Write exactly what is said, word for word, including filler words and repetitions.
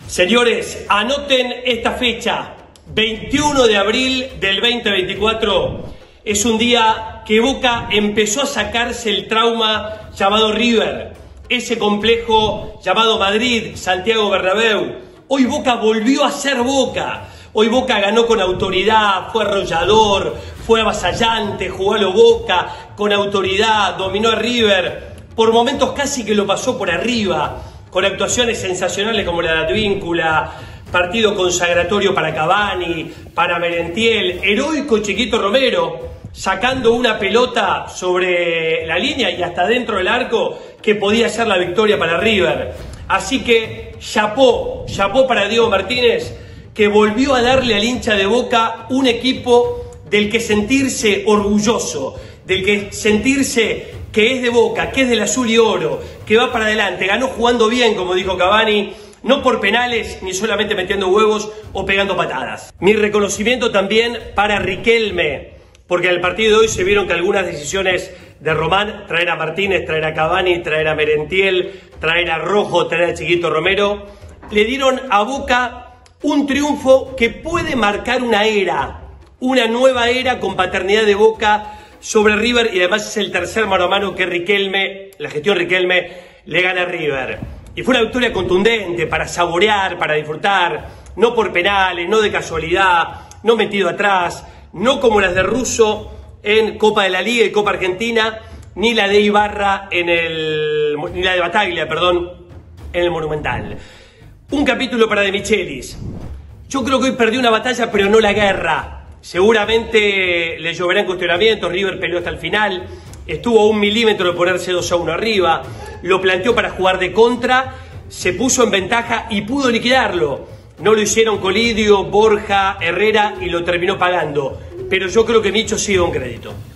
Señores, anoten esta fecha, veintiuno de abril del veinte veinticuatro, es un día que Boca empezó a sacarse el trauma llamado River, ese complejo llamado Madrid, Santiago Bernabéu. Hoy Boca volvió a ser Boca, hoy Boca ganó con autoridad, fue arrollador, fue avasallante, jugó a lo Boca, con autoridad, dominó a River, por momentos casi que lo pasó por arriba, con actuaciones sensacionales como la de Advíncula, partido consagratorio para Cavani, para Merentiel, heroico Chiquito Romero, sacando una pelota sobre la línea y hasta dentro del arco que podía ser la victoria para River. Así que chapó, chapó para Diego Martínez, que volvió a darle al hincha de Boca un equipo del que sentirse orgulloso, del que sentirse que es de Boca, que es del azul y oro, que va para adelante, ganó jugando bien, como dijo Cavani, no por penales, ni solamente metiendo huevos o pegando patadas. Mi reconocimiento también para Riquelme, porque en el partido de hoy se vieron que algunas decisiones de Román, traer a Martínez, traer a Cavani, traer a Merentiel, traer a Rojo, traer a Chiquito Romero, le dieron a Boca un triunfo que puede marcar una era, una nueva era con paternidad de Boca sobre River, y además es el tercer mano a mano que Riquelme, la gestión Riquelme, le gana a River. Y fue una victoria contundente para saborear, para disfrutar, no por penales, no de casualidad, no metido atrás, no como las de Russo en Copa de la Liga y Copa Argentina, ni la de Ibarra en el, ni la de Bataglia, perdón, en el Monumental. Un capítulo para De Michelis. Yo creo que hoy perdió una batalla, pero no la guerra. Seguramente le lloverán cuestionamientos. River peleó hasta el final, estuvo a un milímetro de ponerse dos a uno arriba, lo planteó para jugar de contra, se puso en ventaja y pudo liquidarlo. No lo hicieron Colidio, Borja, Herrera y lo terminó pagando. Pero yo creo que Micho sí da un crédito.